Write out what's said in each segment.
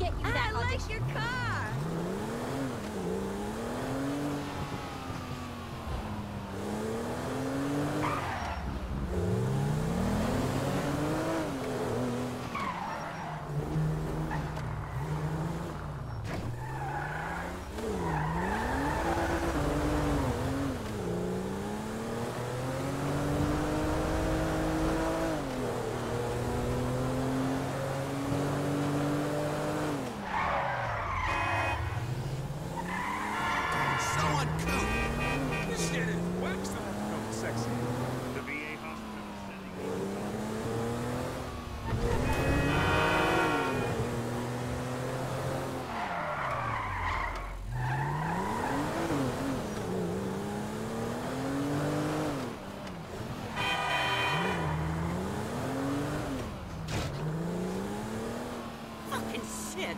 get you that I like audition. your car. Fucking shit.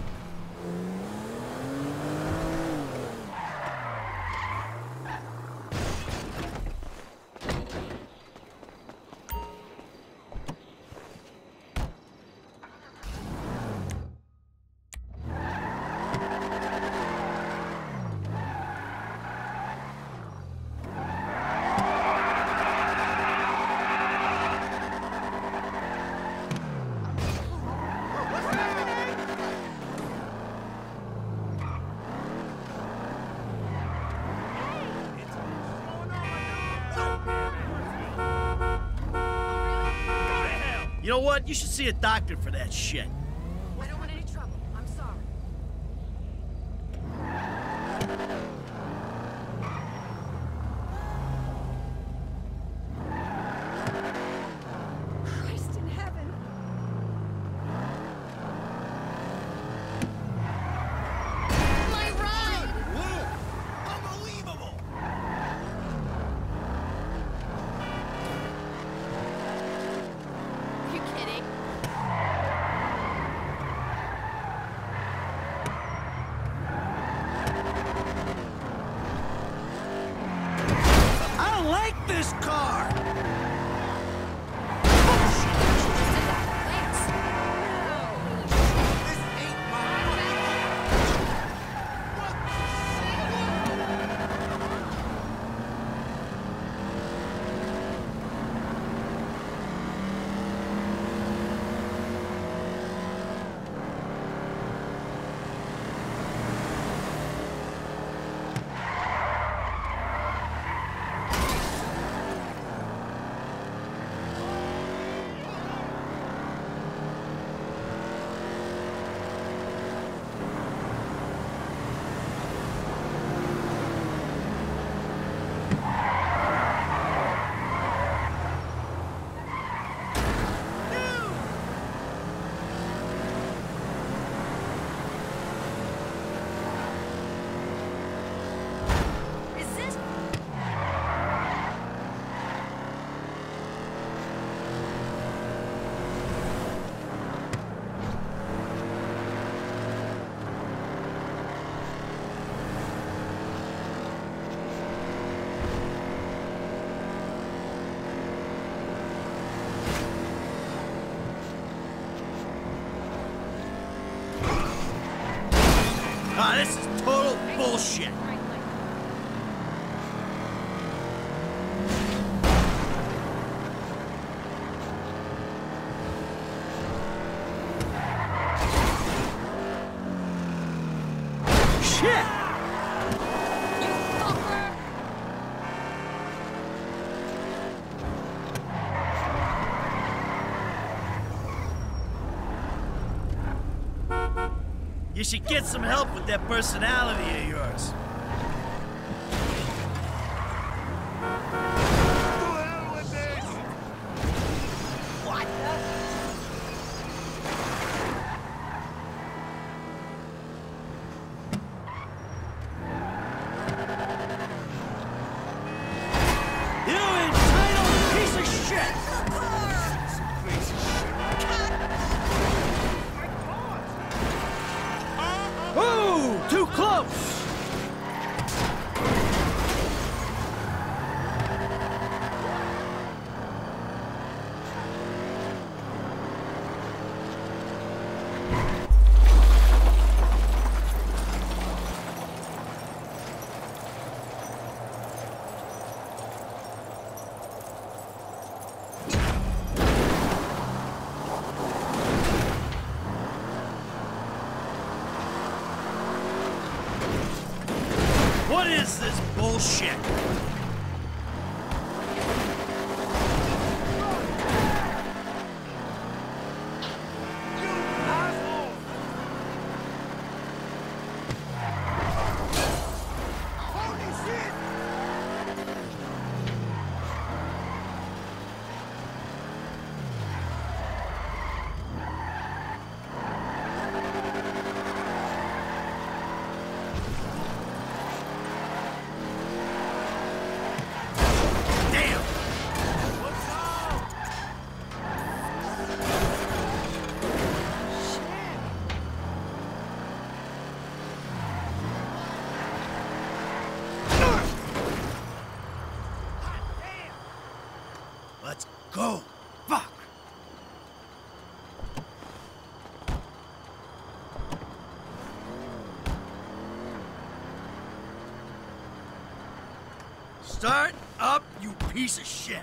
You know what? You should see a doctor for that shit. I don't want any trouble. I'm sorry. Christ in heaven. My ride! Unbelievable! Are you kidding? I don't like this car! Thanks. This ain't my Is this? Ah, this is total bullshit. Shit! You fucker! You should get some help with that personality of yours. What? You entitled piece of shit! Ooh, too close! is this bullshit? Let's go. Fuck. Start up, you piece of shit.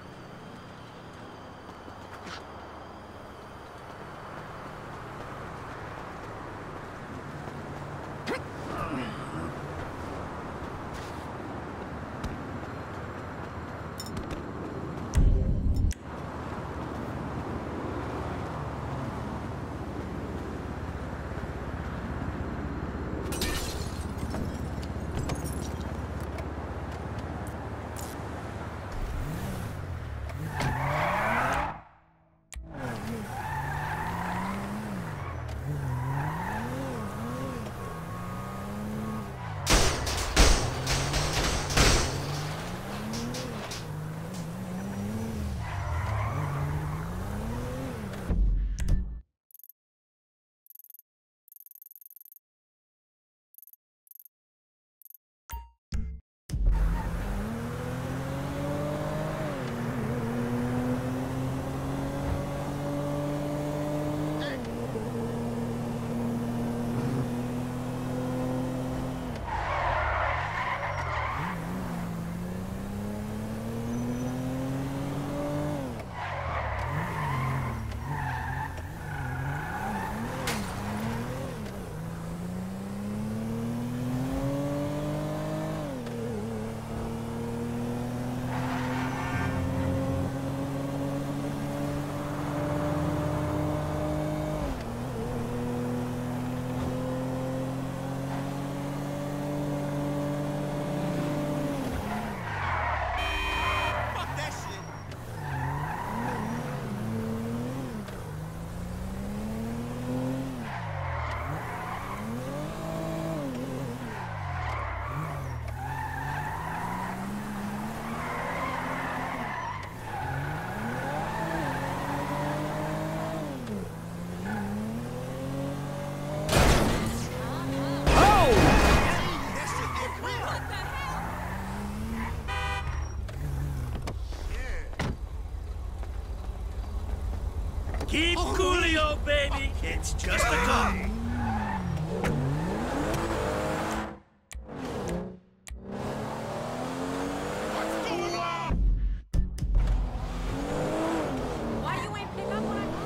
Keep coolio, baby. It's just a call. Why you ain't pick up when I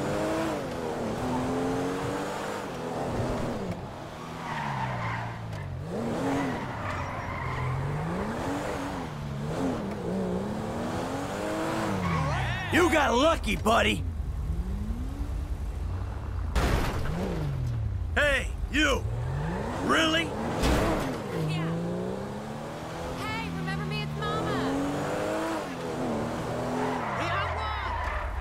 You got lucky, buddy. Hey, you. Really? Yeah. Hey, remember me? It's Mama. Hey, I won.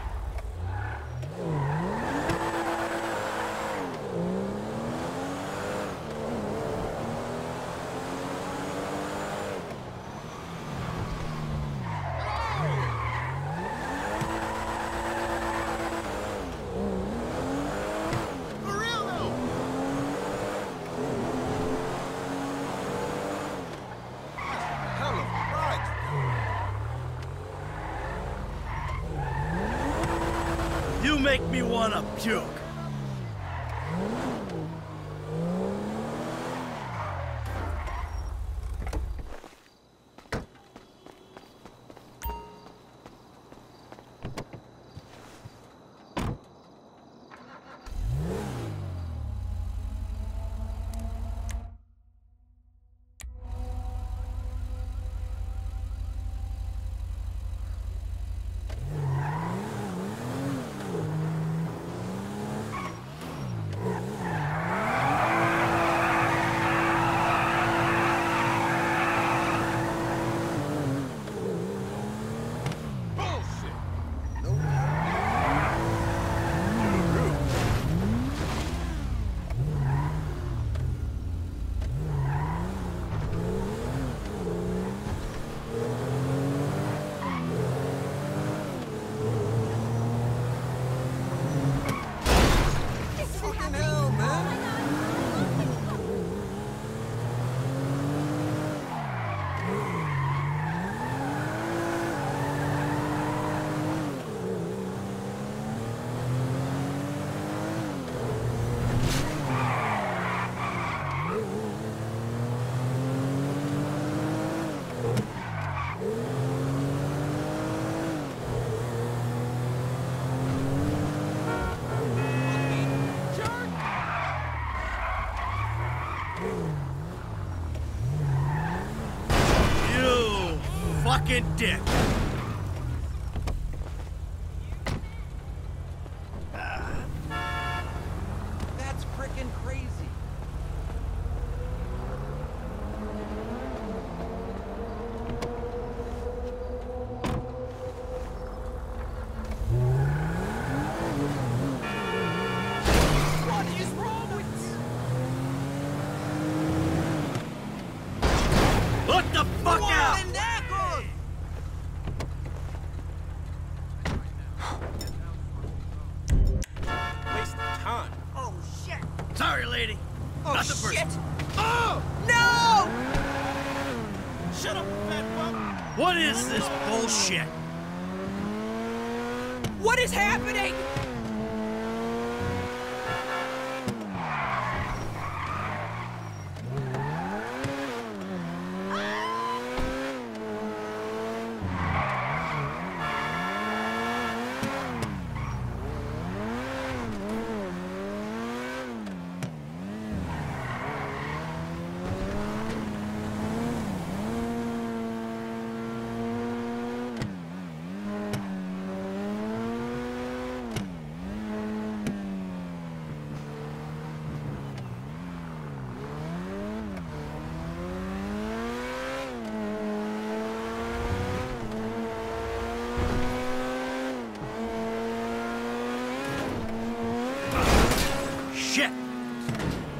For real, though. Hello, right. You make me wanna puke. fucking dick. That's frickin' crazy. What is wrong with Look the fuck out! Pendejos! Waste of time. Oh, shit. Sorry, lady. Oh, Nothing shit. personal. Oh! No! Shut up, fat fuck. What is this bullshit? What is happening? Shit!